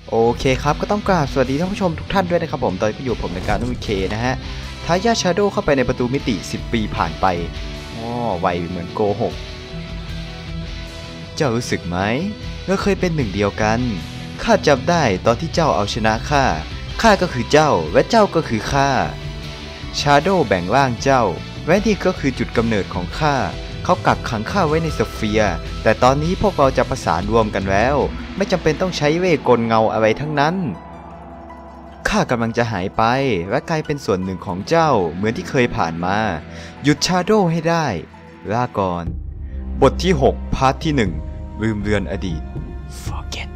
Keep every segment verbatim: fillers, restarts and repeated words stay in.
โอเคครับก็ต้องกราบสวัสดีท่านผู้ชมทุกท่านด้วยนะครับผมตอนนี้อยู่ผมในการนุ่มเคนะฮะทายาทชาโดว์เข้าไปในประตูมิติสิบปีผ่านไปอ๋อไวเหมือนโกหกเจ้ารู้สึกไหมเราเคยเป็นหนึ่งเดียวกันข้าจำได้ตอนที่เจ้าเอาชนะข้าข้าก็คือเจ้าและเจ้าก็คือข้าชาโดว์แบ่งร่างเจ้าและนี่ก็คือจุดกำเนิดของข้าเขากักขังข้าไว้ในสเฟียร์แต่ตอนนี้พวกเราจะประสานรวมกันแล้วไม่จำเป็นต้องใช้เวทกลเงาอะไรทั้งนั้นข้ากำลังจะหายไปและกลายเป็นส่วนหนึ่งของเจ้าเหมือนที่เคยผ่านมาหยุดชาโดว์ให้ได้ลาก่อนบทที่หกพาร์ทที่หนึ่งลืมเลือนอดีต forget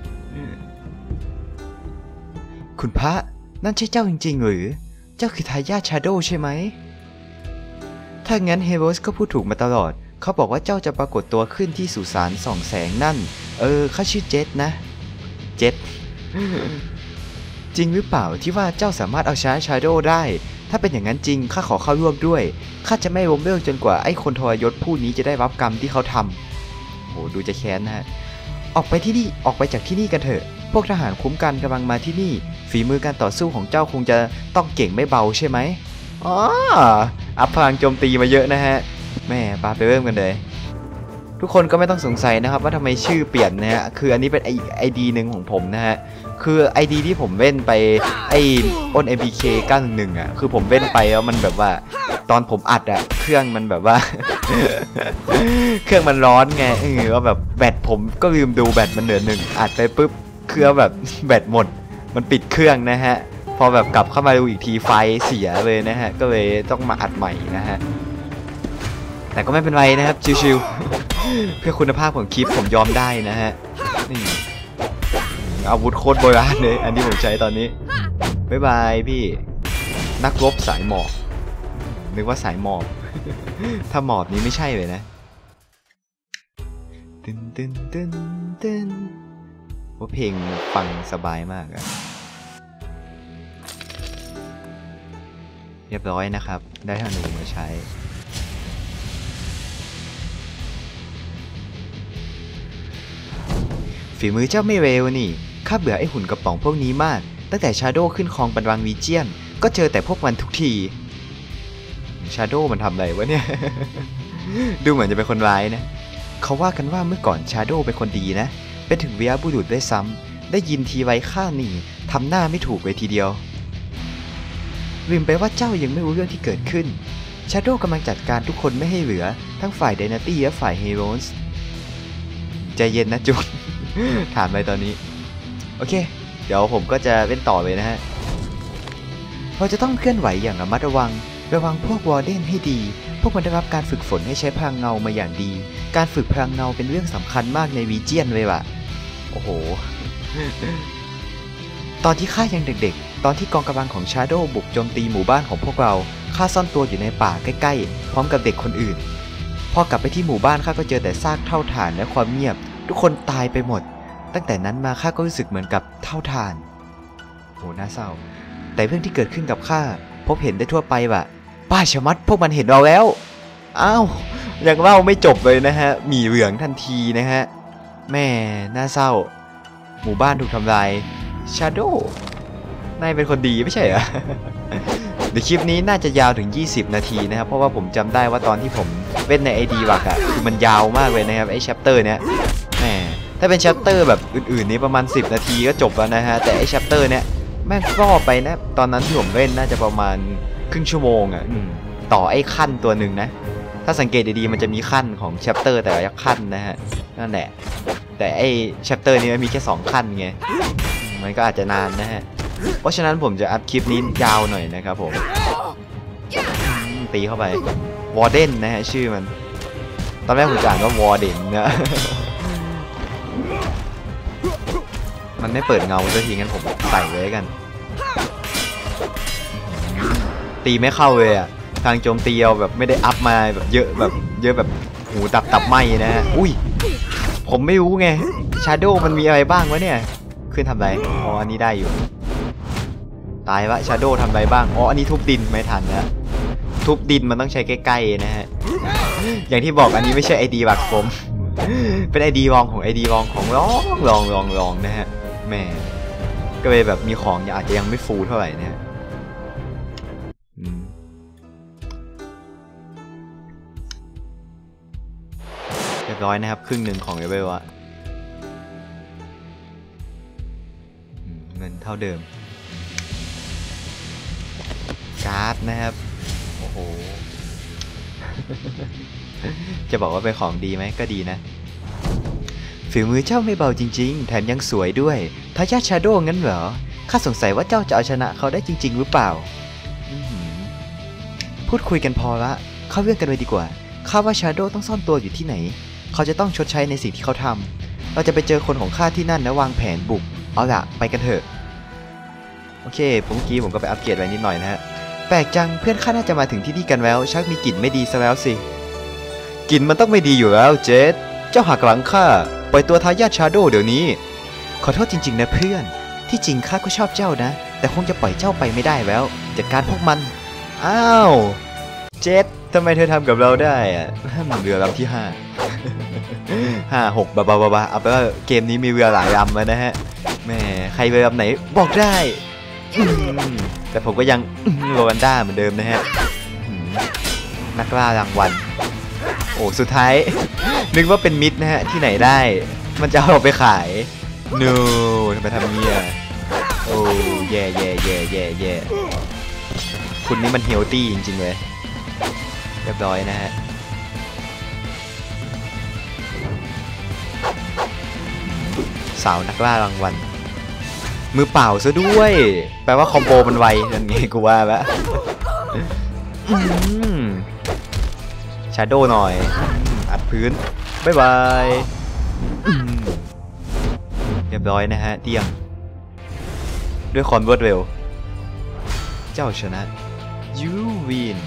คุณพระนั่นใช่เจ้าจริงๆหรือเจ้าคือทายาทชาโดว์ใช่ไหมถ้างั้นเฮโรสก็พูดถูกมาตลอดเขาบอกว่าเจ้าจะปรากฏตัวขึ้นที่สุสานส่องแสงนั่นเออข้าชื่อเจษนะเจษ จริงหรือเปล่าที่ว่าเจ้าสามารถเอาชนะชาโดว์ได้ถ้าเป็นอย่างนั้นจริงข้าขอเข้าร่วมด้วยข้าจะไม่ล้มเลิกจนกว่าไอ้คนทรยศผู้นี้จะได้รับกรรมที่เขาทำโหดูจะแค้นนะฮะออกไปที่นี่ออกไปจากที่นี่กันเถอะพวกทหารคุ้มกันกำลังมาที่นี่ฝีมือการต่อสู้ของเจ้าคงจะต้องเก่งไม่เบาใช่ไหมอ๋ออัพพลังโจมตีมาเยอะนะฮะแม่ปาไปเริ่มกันเลยทุกคนก็ไม่ต้องสงสัยนะครับว่าทำไมชื่อเปลี่ยนนะฮะคืออันนี้เป็นไอดีหนึ่งของผมนะฮะคือ ไอ ดี ที่ผมเล่นไปไออ้น เอ็ม พี เค เก้าหนึ่งหนึ่งอ่ะคือผมเล่นไปแล้วมันแบบว่าตอนผมอัดอ่ะเครื่องมันแบบว่า เครื่องมันร้อนไงเออว่าแบบแบตผมก็ลืมดูแบตมันเหลือหนึ่งอัดไปปุ๊บเครื่องแบบแบตหมดมันปิดเครื่องนะฮะพอแบบกลับเข้ามาดูอีกทีไฟเสียเลยนะฮะก็เลยต้องมาอัดใหม่นะฮะแต่ก็ไม่เป็นไรนะครับชิวๆเพื่อคุณภาพของคลิปผมยอมได้นะฮะนี่อาวุธโคตรโบราณเลยอันที่ผมใช้ตอนนี้บ๊ายบายพี่นักรบสายหมอบนึกว่าสายหมอบถ้าหมอบนี้ไม่ใช่เลยนะตึนตึนตึนตึนว่าเพลงฟังสบายมากอะเรียบร้อยนะครับได้ธนูมาใช้ฝีมือเจ้าไม่เร็วนี่ข้าเบื่อไอ้หุ่นกระป๋องพวกนี้มากตั้งแต่ชาโดว์ขึ้นครองบัลลังก์วีเจียนก็เจอแต่พวกมันทุกทีชาโดว์มันทำอะไรวะเนี่ย ดูเหมือนจะเป็นคนร้ายนะเขาว่ากันว่าเมื่อก่อนชาโดว์เป็นคนดีนะเป็นถึงวีรบุรุษด้วยซ้ำได้ยินทีไว้ข้านี่ทำหน้าไม่ถูกเลยทีเดียวลืมไปว่าเจ้ายังไม่รู้เรื่องที่เกิดขึ้นชาโดว์กำลังจัดการทุกคนไม่ให้เหลือทั้งฝ่ายไดนาตี้และฝ่ายเฮโรสใจเย็นนะจุน ถามอะไรตอนนี้โอเคเดี๋ยวผมก็จะเล่นต่อเลยนะฮะเราจะต้องเคลื่อนไหวอย่างระมัดระวังระวังพวกวอร์เดนให้ดีพวกมันได้รับการฝึกฝนให้ใช้พลังเงามาอย่างดีการฝึกพลังเงาเป็นเรื่องสำคัญมากในวีเจียนเลยว่ะโอ้โห ตอนที่ข้ายังเด็กๆตอนที่กองกำลังของชาโดว์บุกโจมตีหมู่บ้านของพวกเราข้าซ่อนตัวอยู่ในป่าใกล้ๆพร้อมกับเด็กคนอื่นพอกลับไปที่หมู่บ้านข้าก็เจอแต่ซากเท่าฐานและความเงียบทุกคนตายไปหมดตั้งแต่นั้นมาข้าก็รู้สึกเหมือนกับเท่าฐานโหน่าเศร้าแต่เรื่องที่เกิดขึ้นกับข้าพบเห็นได้ทั่วไปว่ะป้าชะมัดพวกมันเห็นเราแล้วอ้าวยังเล่าไม่จบเลยนะฮะมีเหลืองทันทีนะฮะแม่น่าเศร้าหมู่บ้านถูกทำลายชาโดว์นายเป็นคนดีไม่ใช่เหรอ เดี๋ยวคลิปนี้น่าจะยาวถึงยี่สิบนาทีนะครับเพราะว่าผมจำได้ว่าตอนที่ผมเล่นใน ไอ ดี วักอะคือมันยาวมากเลยนะครับไอ้ chapter เนี้ยแหมถ้าเป็น chapter แบบอื่นๆนี้ประมาณสิบนาทีก็จบแล้วนะฮะแต่ไอ้ chapter เนี้ยแม่งก็ไปนะตอนนั้นที่ผมเล่นน่าจะประมาณครึ่งชั่วโมงอะต่อไอ้ขั้นตัวหนึ่งนะถ้าสังเกตดีๆมันจะมีขั้นของ chapter แต่ละขั้นนะฮะนั่นแหละแต่ไอ้ chapter นี้มันมีแค่สองขั้นไงมันก็อาจจะนานนะฮะเพราะฉะนั้นผมจะอัพคลิปนี้ยาวหน่อยนะครับผมตีเข้าไปวอร์เดนนะฮะชื่อมันตอนแรกผมจะอ่านว่าวอร์เดนนะ มันไม่เปิดเงาสักทีงั้นผมใส่ไว้กันตีไม่เข้าเลยอ่ะทางโจมตีเอาแบบไม่ได้อัพมาแบบเยอะแบบเยอะแบบหูตับตับไหมนะฮะอุ้ยผมไม่รู้ไงชาโดว์มันมีอะไรบ้างวะเนี่ยขึ้นทำไรอ๋ออันนี้ได้อยู่ตายวะชาโดว์ทำอะไรบ้างอ๋ออันนี้ทุบดินไม่ทันนะทุบดินมันต้องใช้ใกล้ๆนะฮะอย่างที่บอกอันนี้ไม่ใช่ ไอ ดี บักผมเป็น ไอ ดี วองของ ไอ ดี วองของลองลองลองลองนะฮะแม่ก็เลยแบบมีของอาจจะยังไม่ฟูเท่าไหร่เนี่ยเรียบร้อยนะครับครึ่งหนึ่งของเลเวลอะเงินเท่าเดิมการ์ดนะครับโอ้โห จะบอกว่าเป็นของดีไหมก็ดีนะฝีมือเจ้าไม่เบาจริงๆแถมยังสวยด้วยทายาทชาโดงั้นเหรอข้าสงสัยว่าเจ้าจะเอาชนะเขาได้จริงๆหรือเปล่าพูดคุยกันพอละเข้าเรื่องกันเลยดีกว่าข้าว่าชาโดต้องซ่อนตัวอยู่ที่ไหนเขาจะต้องชดใช้ในสิ่งที่เขาทำเราจะไปเจอคนของข้าที่นั่นและวางแผนบุกเอาล่ะไปกันเถอะโอเคผมเมื่อกี้ผมก็ไปอัปเกรดไว้นิดหน่อยนะฮะแปลกจังเพื่อนข้าน่าจะมาถึงที่นี่กันแล้วชักมีกลิ่นไม่ดีซะแล้วสิกลิ่นมันต้องไม่ดีอยู่แล้วเจสเจ้าหักหลังข้าปล่อยตัวทายาทชาโดเดี๋ยวนี้ขอโทษจริงๆนะเพื่อนที่จริงข้าก็ชอบเจ้านะแต่คงจะปล่อยเจ้าไปไม่ได้แล้วจัดการพวกมันอ้าวเจสทำไมเธอทำกับเราได้อะมันเรือลำที่ห้า ห้าหกบาบาบาบาเอาไปว่าเกมนี้มีเรือหลายลำแล้วนะฮะแม่ใครเรือลำไหนบอกได้แต่ผมก็ยังโรวันด้าเหมือนเดิมนะฮะนักล่ารางวัลโอ้สุดท้ายนึกว่าเป็นมิตรนะฮะที่ไหนได้มันจะเอาเราไปขายนู ทำไมทำเงี้ยโอ้แย่แย่แย่แย่แย่คุณนี่มันเฮลตี้จริงๆเลยเรียบร้อยนะฮะสาวนักล่ารางวัลมือเปล่าซะด้วยแปลว่าคอมโบมันไวนั่นไงกูว่าแล้วชาโดว์หน่อยอัดพื้นบ๊ายบายเรียบร้อยนะฮะเดี่ยมด้วยความรวดเร็วเจ้าชนะยูวิน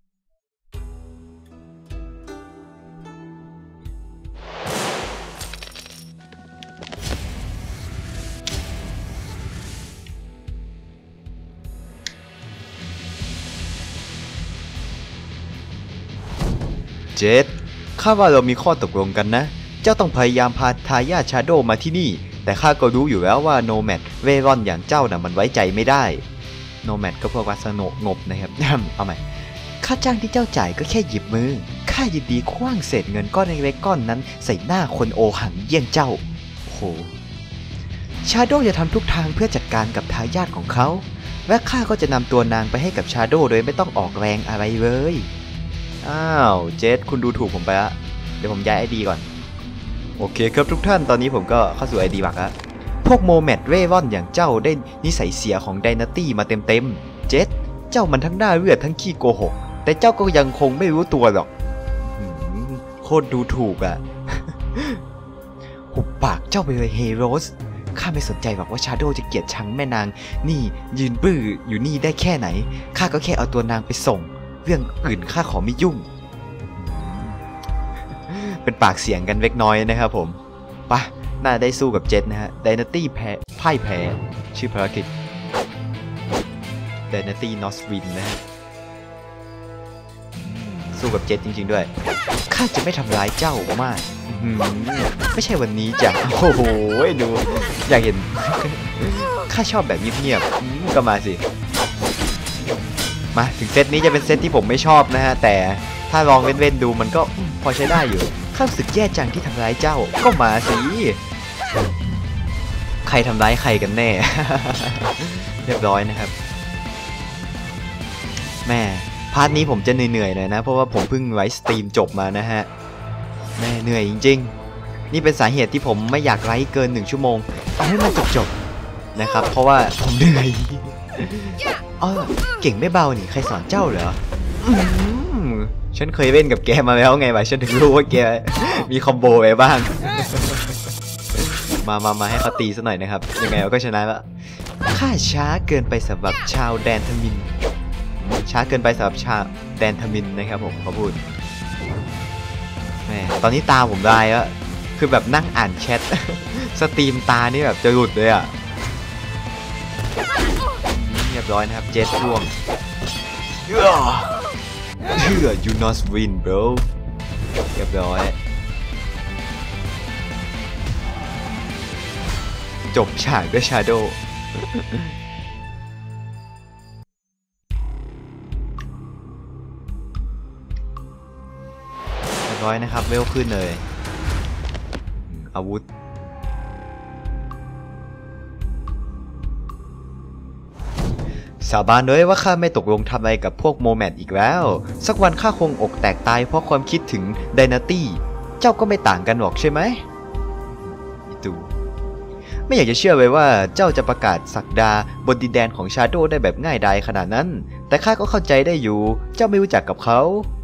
เจสข้าว่าเรามีข้อตกลงกันนะเจ้าต้องพยายามพาทายาทชาโดมาที่นี่แต่ข้าก็รู้อยู่แล้วว่าโนแมดเวรอนอย่างเจ้าน่ะมันไว้ใจไม่ได้โนแมดก็พวกวัสโนงบนะครับเอาใหม่ค่าจ้างที่เจ้าจ่ายก็แค่หยิบมือข้ายินดีคว้างเศษเงินก้อนเล็กๆก้อนนั้นใส่หน้าคนโอหังเยี่ยงเจ้าโหชาโดจะทำทุกทางเพื่อจัดการกับทายาทของเขาและข้าก็จะนำตัวนางไปให้กับชาโดโดยไม่ต้องออกแรงอะไรเลยอ้าวเจสคุณดูถูกผมไปละเดี๋ยวผมย้ายไอดีก่อนโอเคครับทุกท่านตอนนี้ผมก็เข้าสู่ไอดีบักแล้วพวกโมแมดเร่ร่อนอย่างเจ้าได้นิสัยเสียของไดนาตี้มาเต็มๆเจสเจ้ามันทั้งหน้าเลือดทั้งขี้โกหกแต่เจ้าก็ยังคงไม่รู้ตัวหรอกโคตรดูถูกอ่ะ หุบปากเจ้าไปเลยเฮโรสข้าไม่สนใจหรอกว่าชาโดจะเกลียดชังแม่นางนี่ยืนบื้ออยู่นี่ได้แค่ไหนข้าก็แค่เอาตัวนางไปส่งเรื่องอื่นข้าขอไม่ยุ่งเป็นปากเสียงกันเล็กน้อยนะครับผมปะน่าได้สู้กับเจสนะฮะไดนาตี้แพ้พ่ายแพ้ชื่อภารกิจไดนาตี้นอสวินนะฮะสู้กับเจสจริงๆด้วยข้าจะไม่ทำร้ายเจ้ามากไม่ใช่วันนี้จ้ะโอ้โหดูอยากเห็นข้าชอบแบบเงียบๆก็มาสิมาถึงเซตนี้จะเป็นเซตที่ผมไม่ชอบนะฮะแต่ถ้าลองเว้นๆดูมันก็พอใช้ได้อยู่ข้ารู้สึกแย่จังที่ทำร้ายเจ้าก็มาสิใครทำร้ายใครกันแน่ เรียบร้อยนะครับแม่พาร์ทนี้ผมจะเหนื่อยๆหน่อยนะเพราะว่าผมเพิ่งไลฟ์สตรีมจบมานะฮะแม่เหนื่อยจริงๆนี่เป็นสาเหตุที่ผมไม่อยากไลฟ์เกินหนึ่งชั่วโมงเอาให้มันจบๆนะครับเพราะว่าผมเหนื่อยอ๋อเก่งไม่เบานี่ใครสอนเจ้าเหรอฉันเคยเล่นกับแกมาแล้วไงวะฉันถึงรู้ว่าแกมีคอมโบไว้บ้างมามามาให้เขาตีซะหน่อยนะครับยังไงเราก็ชนะแล้วข้าช้าเกินไปสำหรับชาวแดนทมินช้าเกินไปสำหรับชาวแดนทมินนะครับผมเขาพูดแม่ตอนนี้ตาผมได้แล้วคือแบบนั่งอ่านแชทสตรีมตานี่แบบจะหลุดเลยอ่ะเรียบร้อยนะครับเจ็ตร่วงเชื่อ you not win bro เรียบร้อยจบฉากด้วย Shadow เรียบร้อยนะครับเวลขึ้นเลยอาวุธสาบานเลยว่าข้าไม่ตกลงทำอะไรกับพวกโมแมดอีกแล้วสักวันข้าคงอกแตกตายเพราะความคิดถึงไดนาตี้เจ้าก็ไม่ต่างกันหรอกใช่ไหมอีตูไม่อยากจะเชื่อเลยว่าเจ้าจะประกาศศักดาบนดินแดนของชาโดว์ได้แบบง่ายดายขนาดนั้นแต่ข้าก็เข้าใจได้อยู่เจ้าไม่รู้จักกับเขา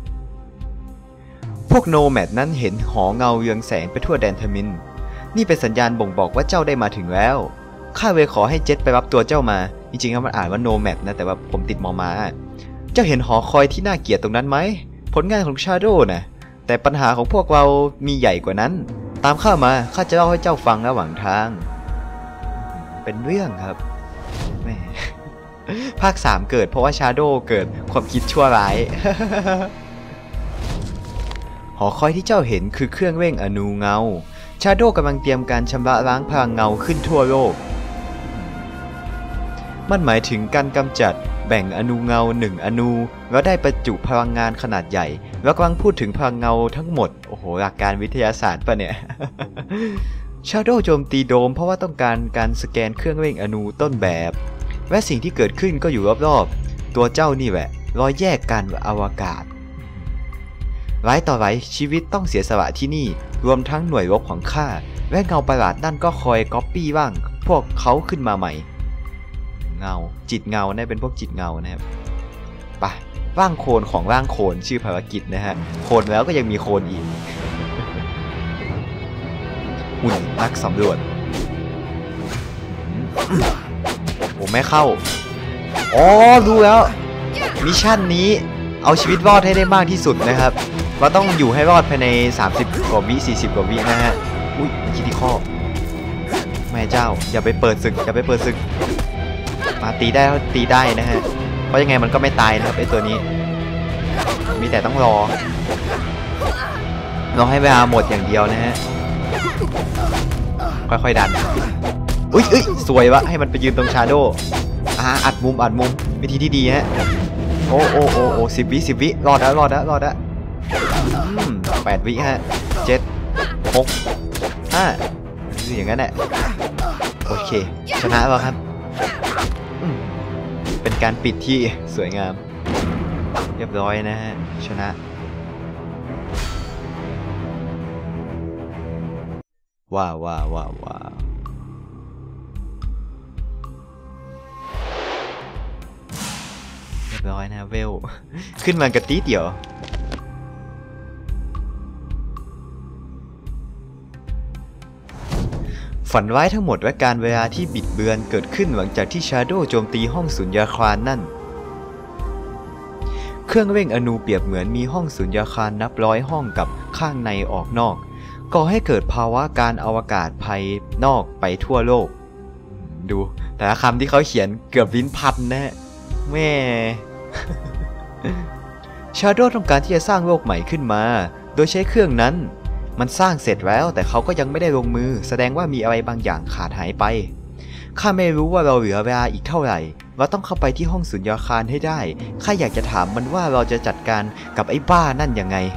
พวกโนแมดนั้นเห็นหอเงาเรืองแสงไปทั่วแดนเทมินนี่เป็นสัญญาณบ่งบอกว่าเจ้าได้มาถึงแล้วข้าเลยขอให้เจ็ตไปรับตัวเจ้ามาจริงๆแล้วมันอ่านว่าโนแมดนะแต่ว่าผมติดมอมาเจ้าเห็นหอคอยที่น่าเกลียดตรงนั้นไหมผลงานของชาโดว์นะแต่ปัญหาของพวกเรามีใหญ่กว่านั้นตามข้ามาข้าจะเล่าให้เจ้าฟังระหว่างทางเป็นเรื่องครับแม่ภาคสามเกิดเพราะว่าชาโดว์เกิดความคิดชั่วร้าย หอคอยที่เจ้าเห็นคือเครื่องเร่งอนูเงาชาโดว์กำลังเตรียมการชำระล้างพลังเงาขึ้นทั่วโลกมันหมายถึงการกำจัดแบ่งอนูเงาหนึ่งอนูแล้วได้ประจุพลังงานขนาดใหญ่แล้วกำลังพูดถึงพลังเงาทั้งหมดโอ้โหหลักการวิทยาศาสตร์ปะเนี่ย ชาโดว์โจมตีโดมเพราะว่าต้องการการสแกนเครื่องเร่งอนูต้นแบบและสิ่งที่เกิดขึ้นก็อยู่รอบๆตัวเจ้านี่แหละรอยแยกกันอวกาศหลายต่อหลายชีวิตต้องเสียสละที่นี่รวมทั้งหน่วยรบของข้าและเงาประหลาดนั่นก็คอยก๊อปปี้บ้างพวกเขาขึ้นมาใหม่เงาจิตเงาเนี่ยเป็นพวกจิตเงานะครับไปร่างโคลนของร่างโคลนชื่อภารกิจนะฮะโคลนแล้วก็ยังมีโคลนอีกหุ่นนักสำรวจโอ้ไม่เข้าอ๋อรู้แล้วมิชชั่นนี้เอาชีวิตรอดให้ได้มากที่สุดนะครับเราต้องอยู่ให้รอดภายในสามสิบกว่าวิสี่สิบกว่าวินะฮะอุ้ยคิดที่ข้อแม่เจ้าอย่าไปเปิดศึกอย่าไปเปิดศึกมาตีได้ตีได้นะฮะเพราะยังไงมันก็ไม่ตายนะครับไอตัวนี้มีแต่ต้องรอรอให้เวลาหมดอย่างเดียวนะฮะค่อยๆดันอุ้ยอุ้ยสวยวะให้มันไปยืนตรงชาโดว์อ่าอัดมุมอัดมุมวิธีที่ดีฮะโอ้โอ้โอ้โอ้สิบวิสิบวิรอดแล้วรอดแล้วรอดแล้วแปดวิฮะเจ็ดหกห้าอย่างนั้นแหละโอเคชนะแล้วครับเป็นการปิดที่สวยงามเรียบร้อยนะฮะชนะว้าวว้าวว้าวว้าวเรียบร้อยนะเวลขึ้นมากระตีเดียวฝันร้ายทั้งหมดและการเวลาที่บิดเบือนเกิดขึ้นหลังจากที่ชาโดว์โจมตีห้องสุญญาคารนั่นเครื่องเร่งอนูเปรียบเหมือนมีห้องสุญญาคารนับร้อยห้องกับข้างในออกนอกก่อให้เกิดภาวะการอวกาศภายนอกไปทั่วโลกดูแต่ละคำที่เขาเขียนเกือบลิ้นพันนะฮะแม่ ชาโดว์ต้องการที่จะสร้างโลกใหม่ขึ้นมาโดยใช้เครื่องนั้นมันสร้างเสร็จแล้วแต่เขาก็ยังไม่ได้ลงมือแสดงว่ามีอะไรบางอย่างขาดหายไปข้าไม่รู้ว่าเราเหลือเวลาอีกเท่าไหร่เราต้องเข้าไปที่ห้องสุญญาคารให้ได้ข้าอยากจะถามมันว่าเราจะจัดการกับไอ้บ้านั่นยังไง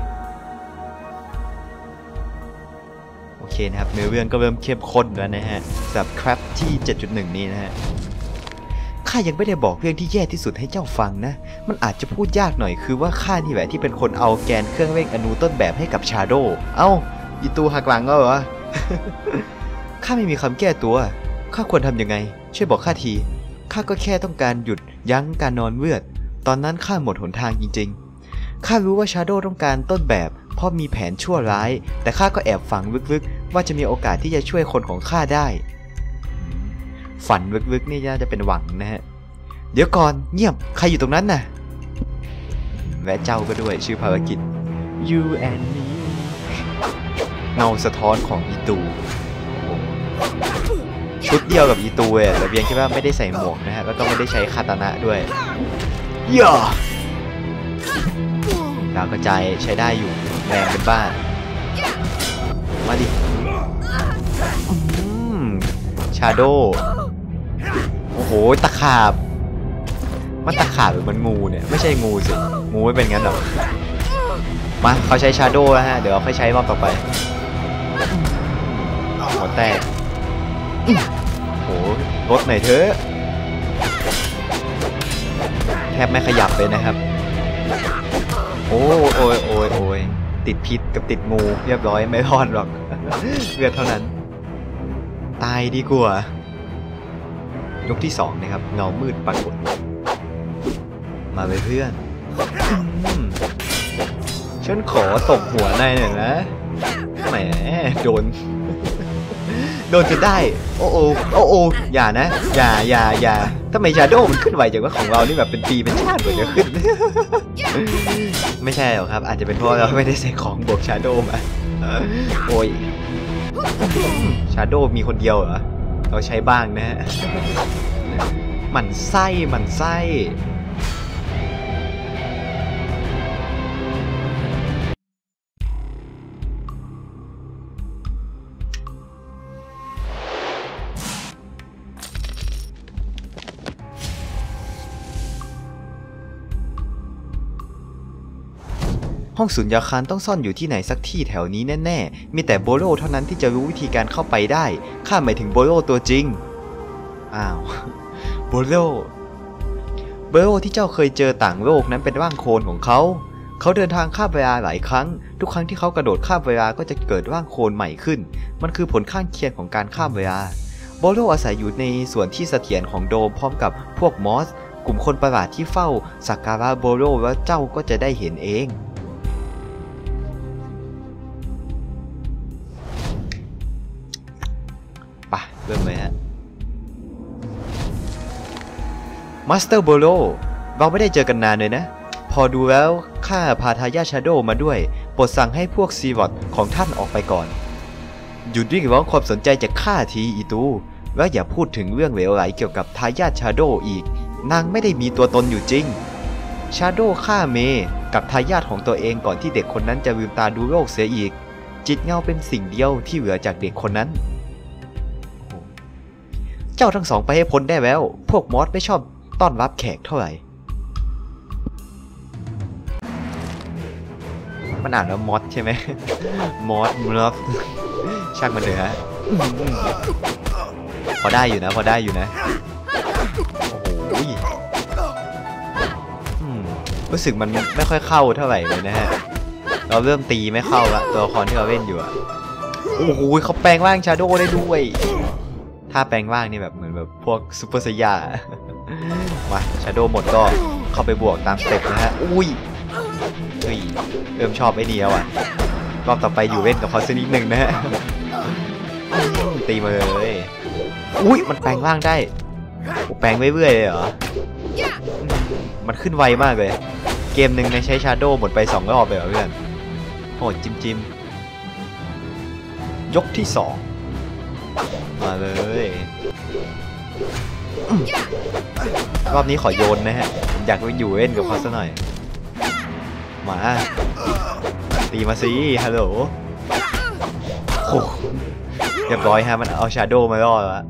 โอเคนะครับเนื้อเรื่องก็เริ่มเข้มข้นแล้วนะฮะสำหรับครับที่ เจ็ดจุดหนึ่ง นี้นะฮะข้ายังไม่ได้บอกเรื่องที่แย่ที่สุดให้เจ้าฟังนะมันอาจจะพูดยากหน่อยคือว่าข้านี่แหละที่เป็นคนเอาแกนเครื่องเร่งอนูต้นแบบให้กับชาโดว์เอ้าอีตูหักหลังก็เหรอ ข้าไม่มีคำแก้ตัวข้าควรทำยังไงช่วยบอกข้าทีข้าก็แค่ต้องการหยุดยั้งการนอนเลือดตอนนั้นข้าหมดหนทางจริงๆข้ารู้ว่าชาโดว์ต้องการต้นแบบเพราะมีแผนชั่วร้ายแต่ข้าก็แอบฝังลึกๆว่าจะมีโอกาสที่จะช่วยคนของข้าได้ฝันลึกๆนี่น่าจะเป็นหวังนะฮะเดี๋ยวก่อนเงียบใครอยู่ตรงนั้นน่ะและเจ้าก็ด้วยชื่อภารกิจ You and me เงาสะท้อนของอีตูชุดเดียวกับอีตูเลยแต่เพียงแค่ว่าไม่ได้ใส่หมวกนะฮะแล้วก็ไม่ได้ใช้คาตานะด้วยย่าดาวกระจายใช้ได้อยู่แรงเป็นบ้ามาดิชาโดว์โหตะขาบมันตะขาบหรือมันงูเนี่ยไม่ใช่งูสิงูไม่เป็นงั้นหรอกมาเขาใช้ชาโดว์แล้วฮะเดี๋ยวเขาค่อยใช้รอบต่อไปหัวแตกโหรถหน่อยเถอะแทบไม่ขยับเลยนะครับโอ้โอ้ยโอ้ยโอ้ยติดพิษกับติดงูเรียบร้อยไม่รอดหรอกเลือดเท่านั้นตายดีกว่ายกที่สองนะครับเงามืดปรากฏมาเลยเพื่อนฉันขอตบหัวนายหน่อยนะแหมโดนโดนจนได้โอ้โอโอ้โออย่านะอย่าอย่าอย่าทำไมชาโดว์มันขึ้นไวจังว่าของเรานี่แบบเป็นปีเป็นชาติกว่าจะขึ้นไม่ใช่หรอกครับอาจจะเป็นเพราะเราไม่ได้ใส่ของบวกชาโดว์มาโอ้ยชาโดว์มีคนเดียวเหรอเราใช้บ้างนะฮะหมั่นไส้หมั่นไส้ห้องสุญญากาศต้องซ่อนอยู่ที่ไหนสักที่แถวนี้แน่ๆมีแต่โบโลเท่านั้นที่จะรู้วิธีการเข้าไปได้ข้าหมายถึงโบโลตัวจริงอ้าวโบโลโบโลที่เจ้าเคยเจอต่างโลกนั้นเป็นร่างโคลนของเขาเขาเดินทางข้ามเวลาหลายครั้งทุกครั้งที่เขากระโดดข้ามเวลาก็จะเกิดร่างโคลนใหม่ขึ้นมันคือผลข้างเคียงของการข้ามเวลาโบโลอาศัยอยู่ในส่วนที่เสถียรของโดมพร้อมกับพวกมอสกลุ่มคนประหลาดที่เฝ้าสักการะโบโลแล้วเจ้าก็จะได้เห็นเองปะเริ่มเลยฮะมาสเตอร์โบโลเราไม่ได้เจอกันนานเลยนะพอดูแล้วข้าพาทายาชาโดมาด้วยโปรดสั่งให้พวกซีวอตของท่านออกไปก่อนหยุดเรียกร้องความสนใจจากข้าทีอีตูแล้วอย่าพูดถึงเรื่องเหลวไหลเกี่ยวกับทายาทชาโดอีกนางไม่ได้มีตัวตนอยู่จริงชาโดฆ่าเมกับทายาทของตัวเองก่อนที่เด็กคนนั้นจะลืมตาดูโลกเสียอีกจิตเงาเป็นสิ่งเดียวที่เหลือจากเด็กคนนั้นเจ้าทั้งสองไปให้พ้นได้แล้วพวกมอสไม่ชอบต้อนรับแขกเท่าไหร่มันอ่านว่ามอสใช่ไหมมอสมอสช่างมันเถอะฮะพอได้อยู่นะพอได้อยู่นะโอ้โหรู้สึกมันไม่ค่อยเข้าเท่าไหร่เลยนะฮะเราเริ่มตีไม่เข้าละตัวละครที่เราเล่นอยู่อะโอ้โหเขาแปลงร่างชาโดว์ได้ด้วยถ้าแปลงร่างนี่แบบเหมือนแบบพวกซูเปอร์ไซยามาชาโดว์หมดก็เข้าไปบวกตามสเต็ปนะฮะอุ้ยเฮ้ยเริ่มชอบไอ้นี่แล้วอ่ะรอบต่อไปอยู่เล่นกับเขาสักนิดหนึ่งนะฮะตีมาเลยอุ้ยมันแปลงร่างได้แปลงเรื่อยๆเลยเหรอมันขึ้นไวมากเลยเกมหนึ่งในใช้ชาโดว์หมดไปสองรอบเลยเหรอเพื่อนโหจิมจิมยกที่สองมาเลยรอบนี้ขอโยนนะฮะอยากไปอยู่เล่นกับเขาซะหน่อยมาตีมาสิฮัลโหลโอ้เรียบร้อยฮะมันเอาชาโดว์มาล่อแล้ว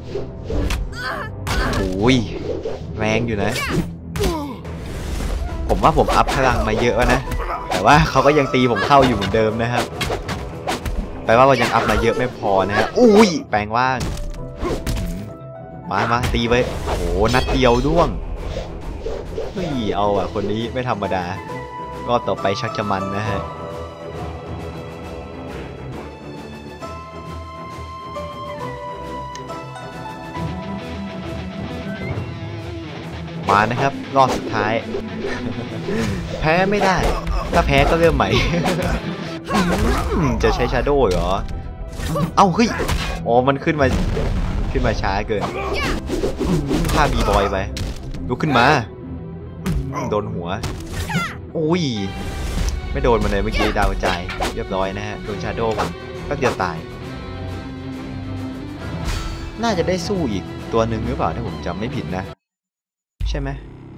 โอ้ยแรงอยู่นะผมว่าผมอัพพลังมาเยอะนะแต่ว่าเขาก็ยังตีผมเข้าอยู่เหมือนเดิมนะครับแปลว่าเรายังอัพมาเยอะไม่พอนะฮะอุ้ยแปลงว่างมามาตีไปโอ้โหนัดเดียวด้วงเฮ้ยเอาอ่ะคนนี้ไม่ธรรมดารอบต่อไปชักจะมันนะฮะมานะครับรอบสุดท้ายแพ้ไม่ได้ถ้าแพ้ก็เริ่มใหม่จะใช้ชาโดว์เหรอเอ้าเฮ้ยอ๋อมันขึ้นมาขึ้นมาช้าเกินฆ่าบีบอยไปลุกขึ้นมาโดนหัวอุ้ยไม่โดนมันเลยเมื่อกี้ดาวใจเรียบร้อยนะฮะโดนชาโดว์มันก็เดียวตายน่าจะได้สู้อีกตัวหนึ่งหรือเปล่าถ้าผมจำไม่ผิดนะใช่ไหม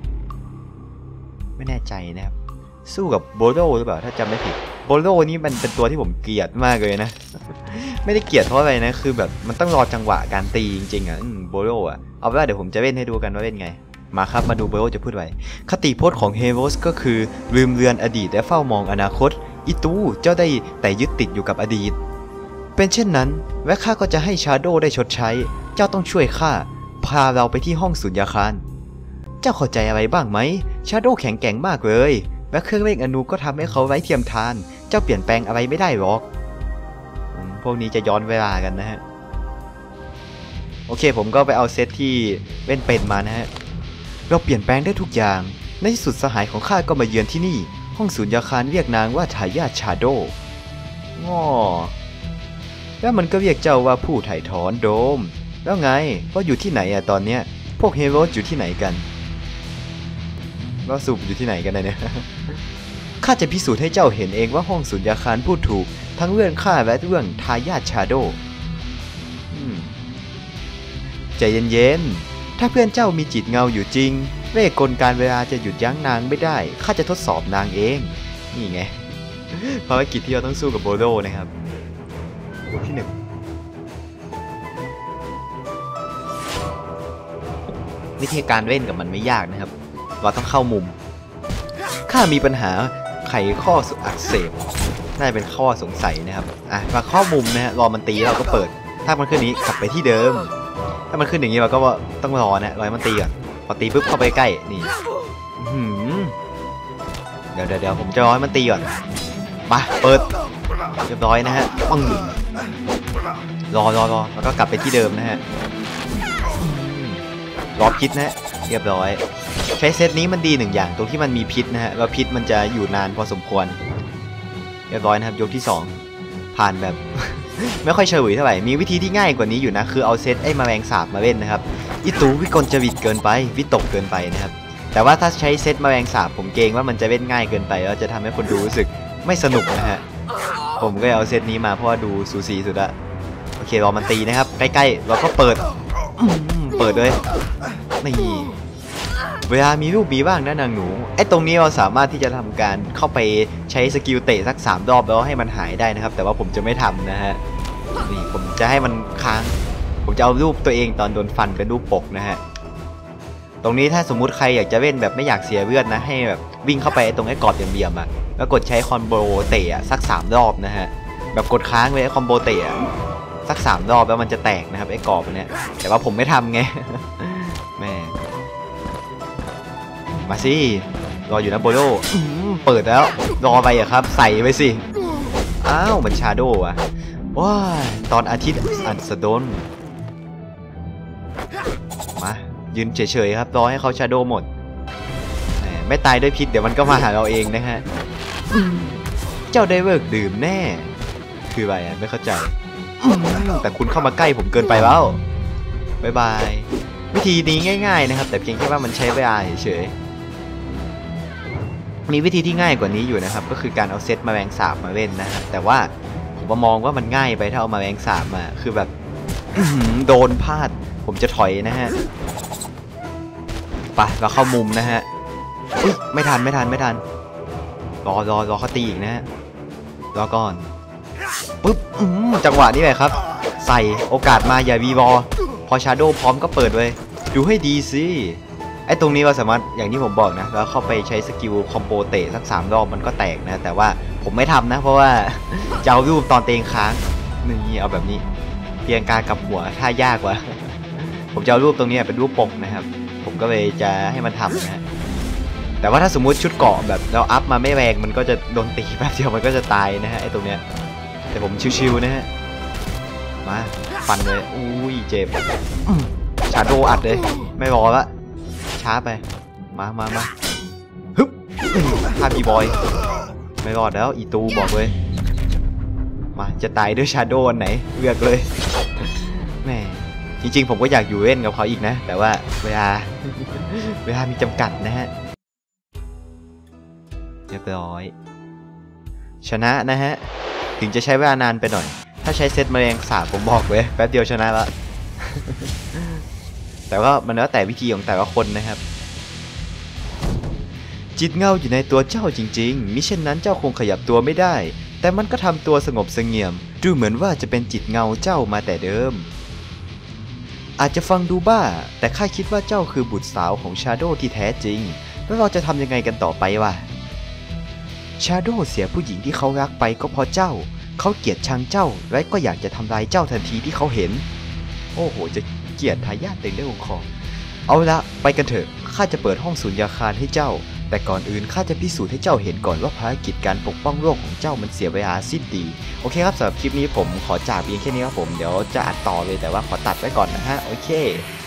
ไม่แน่ใจนะครับสู้กับโบโลหรือเปล่าถ้าจำไม่ผิดโบโลนี่มันเป็นตัวที่ผมเกลียดมากเลยนะไม่ได้เกลียดเพราะอะไรนะคือแบบมันต้องรอจังหวะการตีจริงๆอ่ะโบโลอ่ะเอาเป็นว่าเดี๋ยวผมจะเล่นให้ดูกันว่าเล่นไงมาครับมาดูโบโรจะพูดไว้คติพจน์ของเฮโรสก็คือลืมเลือนอดีตและเฝ้ามองอนาคตอีตูเจ้าได้แต่ยึดติดอยู่กับอดีตเป็นเช่นนั้นและข้าก็จะให้ชาโดได้ชดใช้เจ้าต้องช่วยข้าพาเราไปที่ห้องสุญญากาศเจ้าเข้าใจอะไรบ้างไหมชาโดแข็งแกร่งมากเลยและเครื่องเล่นอนุก็ทำให้เขาไร้เทียมทานเจ้าเปลี่ยนแปลงอะไรไม่ได้หรอกพวกนี้จะย้อนเวลากันนะฮะโอเคผมก็ไปเอาเซตที่เล่นเป็นมานะฮะเราเปลี่ยนแปลงได้ทุกอย่างในที่สุดสหายของข้าก็มาเยือนที่นี่ห้องสุญญากาศเรียกนางว่าทายาทชาโดง้อแล้วมันก็เรียกเจ้าว่าผู้ถ่ายถอนโดมแล้วไงว่าอยู่ที่ไหนอะตอนเนี้ยพวกเฮโรสอยู่ที่ไหนกันว่าสูบอยู่ที่ไหนกันเนี่ยข้าจะพิสูจน์ให้เจ้าเห็นเองว่าห้องสุญญากาศพูดถูกทั้งเรื่องข้าและเรื่องทายาทชาโดใจเย็นๆถ้าเพื่อนเจ้ามีจิตเงาอยู่จริงเวทกลการเวลาจะหยุดยั้งนางไม่ได้ข้าจะทดสอบนางเองนี่ไงภารกิจที่เราต้องสู้กับโบโดนะครับที่หนึ่งวิธีการเล่นกับมันไม่ยากนะครับเราต้องเข้ามุมข้ามีปัญหาไขข้ออักเสบน่าจะเป็นข้อสงสัยนะครับอ่ะมาเข้ามุมนะฮะรอมันตีเราก็เปิดถ้ามันขึ้นนี้กลับไปที่เดิมถ้ามันขึ้นอย่างนี้เราก็ต้องรอนะรอให้มันตีก่อนพอตีปุ๊บเข้าไปใกล้นี่เดี๋ยวเดี๋ยวเดี๋ยวผมจะรอให้มันตีก่อนมาเปิดเรียบร้อยนะฮะปังรอรอรอแล้วก็กลับไปที่เดิมนะฮะรอพิษนะฮะเรียบร้อยใช้เซตนี้มันดีหนึ่งอย่างตรงที่มันมีพิษนะฮะแล้วพิษมันจะอยู่นานพอสมควรเรียบร้อยนะครับยกที่สองผ่านแบบ ไม่ค่อยเฉยเท่าไหร่มีวิธีที่ง่ายกว่านี้อยู่นะคือเอาเซตไอ้แมลงสาบมาเล่นนะครับอีตูวิกลจริตเกินไปวิตกเกินไปนะครับแต่ว่าถ้าใช้เซตแมลงสาบผมเกรงว่ามันจะเล่นง่ายเกินไปแล้วจะทำให้คนดูรู้สึกไม่สนุกนะฮะผมก็เอาเซตนี้มาเพราะว่าดูสูสีสุดละโอเครอมันตีนะครับใกล้ๆเราก็เปิดเปิดเลยนี่เวลามีลูกมีบ้างนะนางหนูไอ้ตรงนี้เราสามารถที่จะทำการเข้าไปใช้สกิลเตะสักสามรอบแล้วให้มันหายได้นะครับแต่ว่าผมจะไม่ทำนะฮะนี่ผมจะให้มันค้างผมจะเอารูปตัวเองตอนโดนฟันเป็นรูปปกนะฮะตรงนี้ถ้าสมมุติใครอยากจะเล่นแบบไม่อยากเสียเลือดนะให้แบบวิ่งเข้าไปตรงไอ้กรอบเหลี่ยมๆอ่ะแล้วกดใช้คอมโบเตะสักสามรอบนะฮะแบบกดค้างไว้คอมโบเตะสักสามรอบแล้วมันจะแตกนะครับไอ้กรอบเนี่ยแต่ว่าผมไม่ทำไงแม่มาสิรออยู่นะโบโลเปิดแล้วรอไปอะครับใส่ไปสิอ้าวมันชาโดว์อะว้าตอนอาทิตย์อัสดนมายืนเฉยๆครับรอให้เขาชาโดว์หมดไม่ตายด้วยพิษเดี๋ยวมันก็มาหาเราเองนะฮะเจ้าได้เวิร์กดื่มแน่คืออะไรอะไม่เข้าใจแต่คุณเข้ามาใกล้ผมเกินไปแล้วบ๊ายบายวิธีนี้ง่ายๆนะครับแต่เพียงแค่ว่ามันใช้เวลาเฉยมีวิธีที่ง่ายกว่านี้อยู่นะครับก็คือการเอาเซตแมลงสาบมาเล่นนะฮะแต่ว่าผมมองว่ามันง่ายไปถ้าเอาแมลงสาบมาคือแบบโดนพลาดผมจะถอยนะฮะไปเราเข้ามุมนะฮะไม่ทันไม่ทันไม่ทันรอรอรอเขาตีอีกนะฮะรอก่อนปุ๊บจังหวะนี้เลยครับใส่โอกาสมาอย่าวีวอพอชาโดว์พร้อมก็เปิดเลยดูให้ดีสิไอ้ตรงนี้เราสามารถอย่างที่ผมบอกนะแล้วเข้าไปใช้สกิลคอมโบเตะสักสามรอบมันก็แตกนะแต่ว่าผมไม่ทำนะเพราะว่าจะเอารูปตอนเตงค้างนี่เอาแบบนี้เพียงการกับหัวท่ายากกว่าผมจะเอารูปตรงนี้เป็นรูปปกนะครับผมก็เลยจะให้มันทำนะแต่ว่าถ้าสมมุติชุดเกาะแบบเราอัพมาไม่แรงมันก็จะโดนตีแป๊บเดียวมันก็จะตายนะฮะไอ้ตรงเนี้ยแต่ผมชิวๆนะฮะมาฟันเลยอุ้ยเจ็บชาโดอัดเลยไม่รอละช้าไปมามามาฮึบท่าบีบอยไม่รอดแล้วอีตูบอกเลยมาจะตายด้วยชาโดอันไหนเลือกเลยแม่จริงๆผมก็อยากอยู่เล่นกับเขาอีกนะแต่ว่าเวลาเวลามีจำกัดนะฮะเรียบร้อยชนะนะฮะถึงจะใช้เวลานานไปหน่อยถ้าใช้เซตแมลงสาบผมบอกเลยแป๊บเดียวชนะละ แต่ว่ามันแล้วแต่วิธีของแต่ละคนนะครับจิตเงาอยู่ในตัวเจ้าจริงๆมิเช่นนั้นเจ้าคงขยับตัวไม่ได้แต่มันก็ทำตัวสงบเสงี่ยมดูเหมือนว่าจะเป็นจิตเงาเจ้ามาแต่เดิมอาจจะฟังดูบ้าแต่ข้าคิดว่าเจ้าคือบุตรสาวของชาโดที่แท้จริงแล้วเราจะทำยังไงกันต่อไปวะชาโดเสียผู้หญิงที่เขารักไปก็เพราะเจ้าเขาเกลียดชังเจ้าและก็อยากจะทำลายเจ้าทันทีที่เขาเห็นโอ้โหจะเกลียดทายาทเต็มได้องคอเอาละไปกันเถอะข้าจะเปิดห้องสุญญาคารให้เจ้าแต่ก่อนอื่นข้าจะพิสูจน์ให้เจ้าเห็นก่อนว่าภารกิจการปกป้องโลกของเจ้ามันเสียเวลาสิ้นดีโอเคครับสำหรับคลิปนี้ผมขอจากเพียงแค่นี้ครับผมเดี๋ยวจะอัดต่อเลยแต่ว่าขอตัดไว้ก่อนนะฮะโอเค